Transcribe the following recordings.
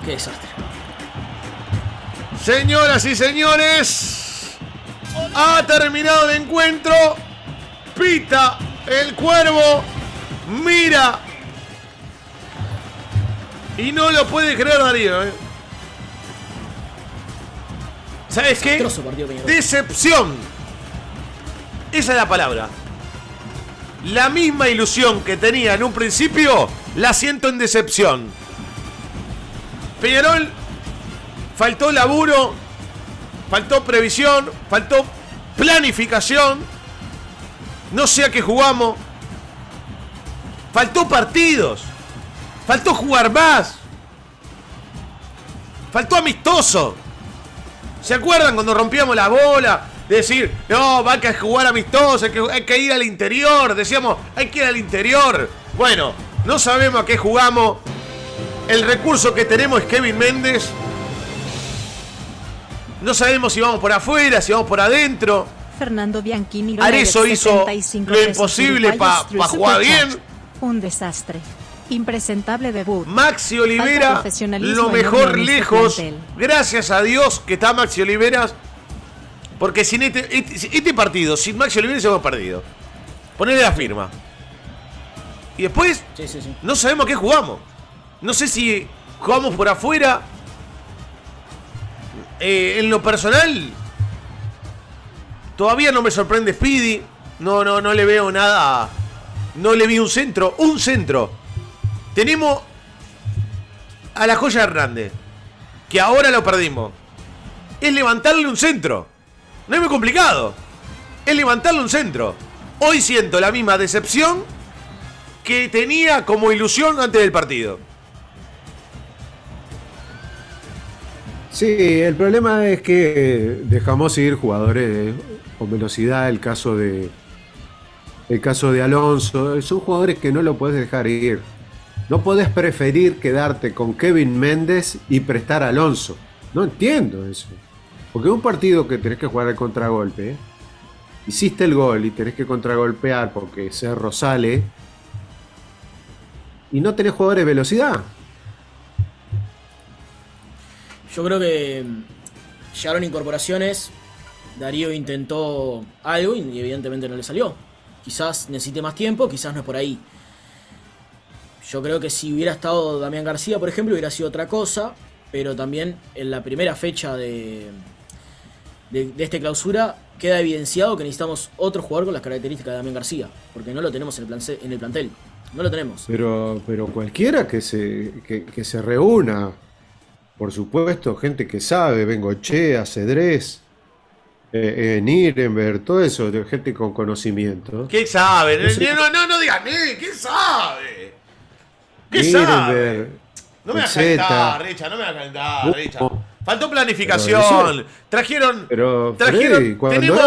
Qué desastre. Señoras y señores, ha terminado el encuentro. Pita el Cuervo, mira y no lo puede creer Darío, ¿Sabes qué? Decepción. Esa es la palabra. La misma ilusión que tenía en un principio, la siento en decepción. Peñarol, faltó laburo, faltó previsión, faltó planificación. No sé a qué jugamos. Faltó partidos. Faltó jugar más. Faltó amistoso. ¿Se acuerdan cuando rompíamos la bola? De decir, no, va a jugar amistoso, hay que ir al interior. Decíamos, hay que ir al interior. Bueno, no sabemos a qué jugamos. El recurso que tenemos es Kevin Méndez. No sabemos si vamos por afuera, si vamos por adentro. Fernando Bianchini. Arezzo hizo lo imposible para jugar bien. Un desastre. Impresentable debut. Maxi Olivera, lo mejor lejos. Gracias a Dios que está Maxi Olivera. Porque sin este partido, sin Maxi Olivera se hemos perdido. Ponele la firma. Y después, no sabemos a qué jugamos. No sé si jugamos por afuera. En lo personal, todavía no me sorprende Speedy. No le veo nada. No le vi un centro. Un centro. Tenemos a la Joya Hernández, que ahora lo perdimos. Es levantarle un centro. No es muy complicado. Es levantarle un centro. Hoy siento la misma decepción que tenía como ilusión antes del partido. Sí, el problema es que dejamos ir jugadores con velocidad. El caso de Alonso. Son jugadores que no lo puedes dejar ir. No podés preferir quedarte con Kevin Méndez y prestar a Alonso. No entiendo eso. Porque un partido que tenés que jugar al contragolpe, hiciste el gol y tenés que contragolpear porque Cerro sale y no tenés jugadores de velocidad. Yo creo que llegaron incorporaciones. Darío intentó algo y evidentemente no le salió. Quizás necesite más tiempo, quizás no es por ahí. Yo creo que si hubiera estado Damián García, por ejemplo, hubiera sido otra cosa. Pero también en la primera fecha de esta clausura queda evidenciado que necesitamos otro jugador con las características de Damián García. Porque no lo tenemos en el plantel. No lo tenemos. Pero cualquiera que se reúna, por supuesto, gente que sabe, Bengochea, Cedrés, Nirenberg, todo eso, de gente con conocimiento. ¿Qué sabe? No digan, ¿qué sabe? ¿Qué sabe? No me vas a calentar, Richa, no me vas a calentar, Richa. Faltó planificación. Trajeron. Freddy,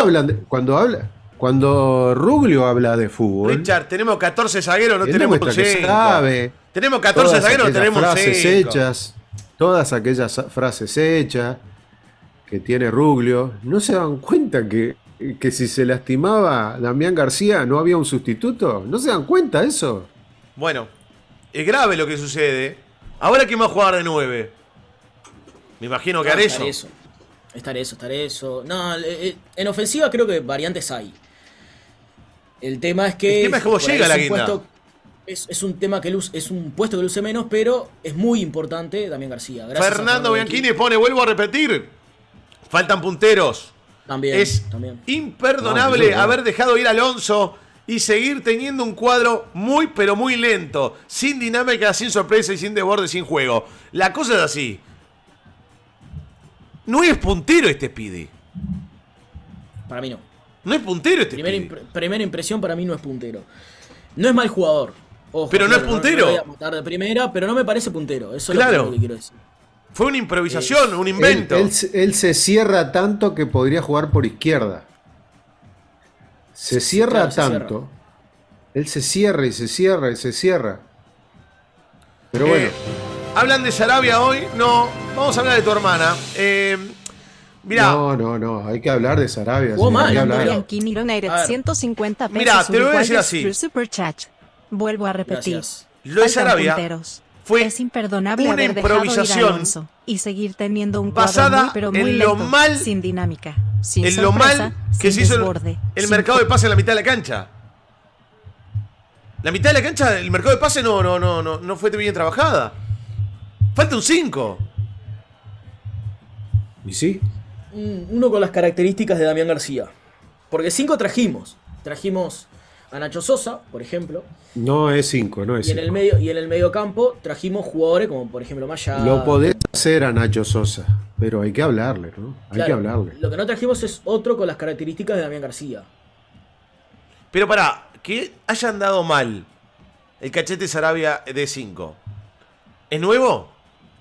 cuando Ruglio habla de fútbol. Richard, tenemos 14 zagueros, no tenemos un 5. Tenemos 14 todas zagueros, no tenemos un 5. Hechas, todas aquellas frases hechas que tiene Ruglio. ¿No se dan cuenta que si se lastimaba Damián García no había un sustituto? ¿No se dan cuenta eso? Bueno, es grave lo que sucede. Ahora, ¿quién va a jugar de 9? Me imagino que Arezzo. Estar eso. No, en ofensiva creo que variantes hay. El tema es que cómo llega la guinda. Es un tema que es un puesto que luce menos, pero es muy importante Damián García. Fernando Bianchini pone, vuelvo a repetir, faltan punteros. También. Imperdonable haber dejado ir a Alonso y seguir teniendo un cuadro muy, pero muy lento, sin dinámica, sin sorpresa y sin desborde, sin juego. La cosa es así. No es puntero este Speedy. Para mí no. No es puntero este Speedy. Primera impresión, para mí no es puntero. No es mal jugador. Ojo, pero no es puntero. No voy a matar de primera, pero no me parece puntero. Eso es lo que quiero decir. Fue una improvisación, un invento. Él se cierra tanto que podría jugar por izquierda. Se cierra tanto. Él se cierra y se cierra y se cierra. Pero bueno. ¿Hablan de Sarabia hoy? No. Vamos a hablar de tu hermana. Mirá. No. Hay que hablar de Sarabia. Mirá, te lo voy a decir así. Vuelvo a repetir. Lo de Sarabia fue Es imperdonable una haber dejado ir a improvisación Alonso y seguir teniendo un cuadro basada muy, pero muy en lo lento, mal- sin dinámica, sin en lo sorpresa, mal que sin se hizo desborde, el sin mercado de pase en la mitad de la cancha. La mitad de la cancha, el mercado de pase no fue bien trabajada. Falta un 5. ¿Y sí? Uno con las características de Damián García. Porque 5 trajimos. Trajimos a Nacho Sosa, por ejemplo. No es 5, no es Y en el 5. medio, y en el medio campo trajimos jugadores como por ejemplo Maya. Lo podés hacer a Nacho Sosa, pero hay que hablarle, ¿no? Hay Claro, que hablarle. Lo que no trajimos es otro con las características de Damián García. Pero pará, que hayan dado mal el Cachete Sarabia de 5. ¿Es nuevo?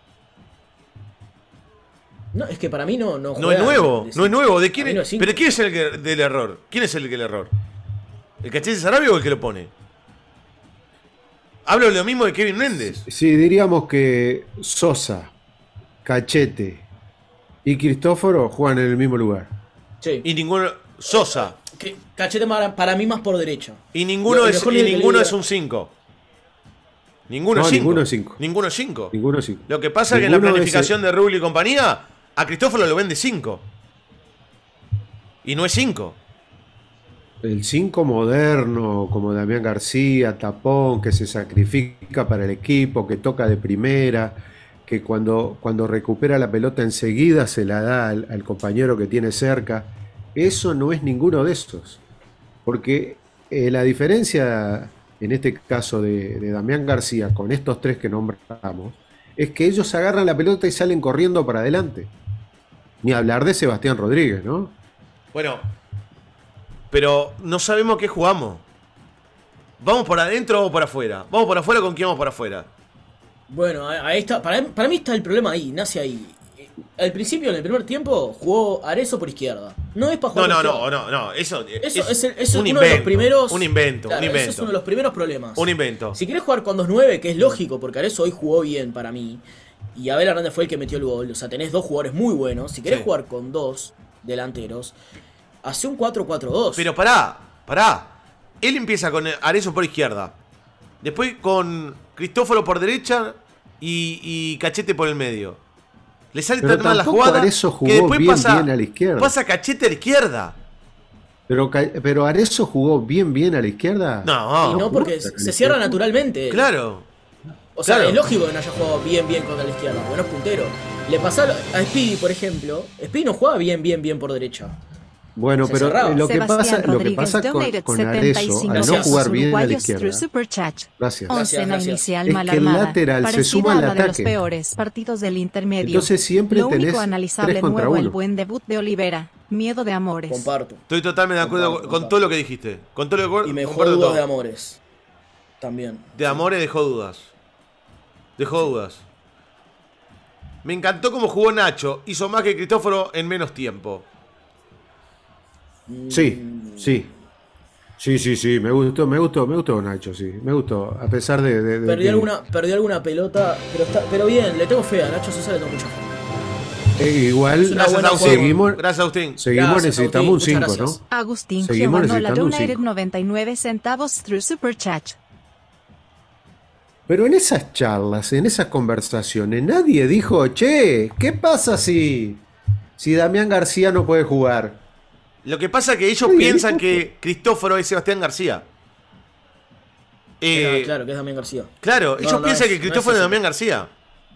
No, es que para mí no No juega es nuevo, de no es nuevo. ¿De quién Para mí no es? es cinco. ¿Pero quién es el del error? ¿Quién es el error? ¿El Cachete Sarabia o el que lo pone? Hablo de lo mismo de Kevin Méndez. Sí, diríamos que Sosa, Cachete y Cristóforo juegan en el mismo lugar. Sí. Y ninguno. Sosa. Cachete para mí más por derecha. Y ninguno Lo es, mejor y de que ninguno le es diga- un 5. Ninguno No, es 5. ninguno es cinco. Ninguno es 5. Ninguno es 5. Lo que pasa es que en la Ninguno es planificación de Rubio y compañía, a Cristóforo lo vende 5. Y no es 5. El 5 moderno, como Damián García, tapón, que se sacrifica para el equipo, que toca de primera, que cuando recupera la pelota enseguida se la da al compañero que tiene cerca. Eso no es ninguno de estos. Porque la diferencia, en este caso de Damián García, con estos tres que nombramos, es que ellos agarran la pelota y salen corriendo para adelante. Ni hablar de Sebastián Rodríguez, ¿no? Bueno, pero no sabemos qué jugamos. ¿Vamos por adentro o por afuera? ¿Vamos por afuera o con quién vamos por afuera? Bueno, ahí está. Para mí está el problema ahí, nace ahí. Al principio, en el primer tiempo, jugó Arezzo por izquierda. No es para jugar por izquierda. No. Eso Es un uno invento, de los primeros. Un invento, Claro, un invento. Ese es uno de los primeros problemas. Un invento. Si querés jugar con 2-9, que es lógico, porque Arezzo hoy jugó bien para mí. Y Abel Hernández fue el que metió el gol. O sea, tenés dos jugadores muy buenos. Si querés Sí. jugar con dos delanteros, hace un 4-4-2. Pero pará. Él empieza con Arezzo por izquierda. Después con Cristóforo por derecha y Cachete por el medio. Le sale Pero tan mal la tampoco jugada Arezzo que jugó después bien pasa, a la izquierda. pasa Cachete a la izquierda. Pero Arezzo jugó bien a la izquierda. No. Y no, jugó porque a la se izquierda. cierra naturalmente. Claro. O sea, claro. es lógico que no haya jugado bien contra la izquierda, porque no es puntero. Le pasó a Speedy, por ejemplo. Speedy no juega bien por derecha. Bueno, Se pero cerraba. lo que Sebastián pasa Rodríguez con donated Arezzo, al 75 no pesos jugar bien a la uruguayos izquierda. through Super Chat. Gracias. Gracias. Oncena inicial Es mal que el armada, lateral se parecida suma a al la de los ataque. peores partidos del intermedio. Entonces siempre Lo tenés único analizable 3 contra nuevo el 1. buen debut de Olivera, miedo de amores. Comparto. Estoy totalmente de acuerdo con Comparto. todo lo que dijiste. Con todo lo que Y me dejó comparto dudas todo. de amores. También. De Amores dejó dudas. Dejó dudas. Me encantó cómo jugó Nacho. Hizo más que Cristóforo en menos tiempo. Sí. Sí, me gustó Nacho, sí, me gustó, a pesar de Perdió alguna pelota, pero bien, le tengo fe a Nacho Sosa, le tengo mucha fe. igual Es una Gracias, buena Agustín. seguimos, Gracias, Agustín. seguimos Gracias, necesitamos Agustín, un muchas 5, ¿no? gracias. Agustín Seguimos Giovanola necesitando un donated cinco. 99 centavos through Super Chat. Pero en esas charlas, en esas conversaciones, nadie dijo, che, ¿qué pasa si Damián García no puede jugar? Lo que pasa es que ellos Oye, piensan ¿cómo? que Cristóforo es Sebastián García. Claro, que es Damián García. Claro, ellos no piensan es- que no Cristóforo es es así. Damián García.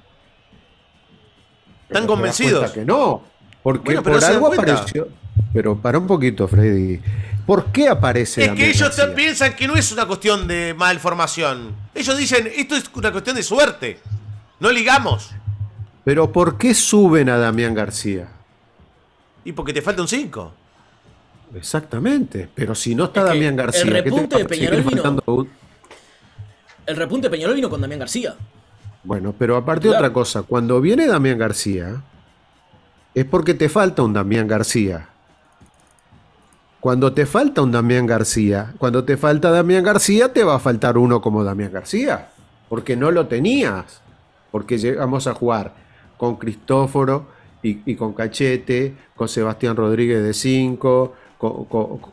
Están Pero te das convencidos. cuenta que no, porque Bueno, pero por se dan algo cuenta. apareció. Pero para un poquito, Freddy. ¿Por qué aparece Es Damián que ellos García? piensan que no es una cuestión de malformación. Ellos dicen, esto es una cuestión de suerte. No ligamos. Pero ¿por qué suben a Damián García? Y porque te falta un 5. Exactamente, pero si no está Es que Damián García, el ¿qué te repunte va de a seguir Peñarol vino- faltando un- El repunte de Peñarol vino con Damián García. Bueno, pero aparte Claro. otra cosa, cuando viene Damián García, es porque te falta un Damián García. Cuando te falta un Damián García, cuando te falta Damián García, te va a faltar uno como Damián García, porque no lo tenías, porque llegamos a jugar con Cristóforo y con Cachete, con Sebastián Rodríguez de 5,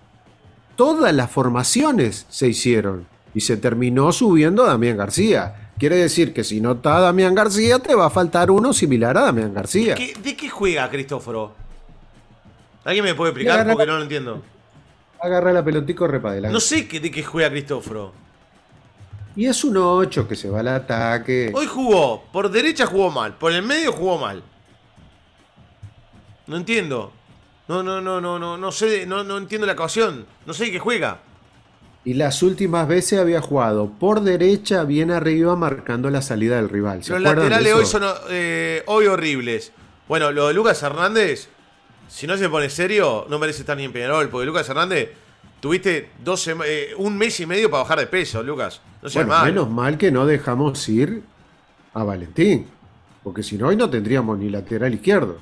todas las formaciones se hicieron y se terminó subiendo a Damián García. Quiere decir que si no está Damián García, te va a faltar uno similar a Damián García. ¿De qué juega Cristóforo? ¿Alguien me puede explicar? Porque no lo entiendo. Agarra la pelotica y repa adelante. No sé de qué juega Cristóforo. Y es un 8 que se va al ataque. Hoy jugó, por derecha jugó mal, por el medio jugó mal. No entiendo. No sé, no entiendo la ocasión. No sé de qué juega. Y las últimas veces había jugado por derecha, bien arriba, marcando la salida del rival. Los laterales hoy son hoy horribles. Bueno, lo de Lucas Hernández, si no se pone serio, no merece estar ni en Peñarol. Porque Lucas Hernández, tuviste un mes y medio para bajar de peso, Lucas. No seas mal. Menos mal que no dejamos ir a Valentín. Porque si no, hoy no tendríamos ni lateral izquierdo.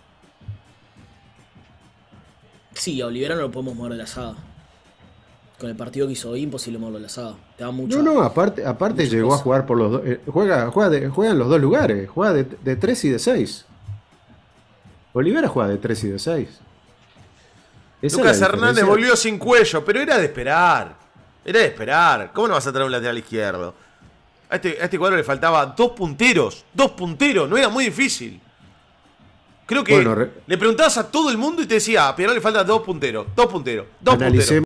Sí, a Olivera no lo podemos mover de la asada. Con el partido que hizo hoy, imposible moverlo de la asada. Te da mucho. No, aparte llegó cosas. a jugar por los dos. Juega en los dos lugares. Juega de 3 y de 6. Olivera juega de 3 y de 6. Lucas Hernández volvió sin cuello, pero era de esperar. Era de esperar. ¿Cómo no vas a traer un lateral izquierdo? A este cuadro le faltaba 2 punteros. 2 punteros, no era muy difícil. Creo que le preguntabas a todo el mundo y te decía, a Peñarol le faltan 2 punteros. 2 punteros. 2 punteros.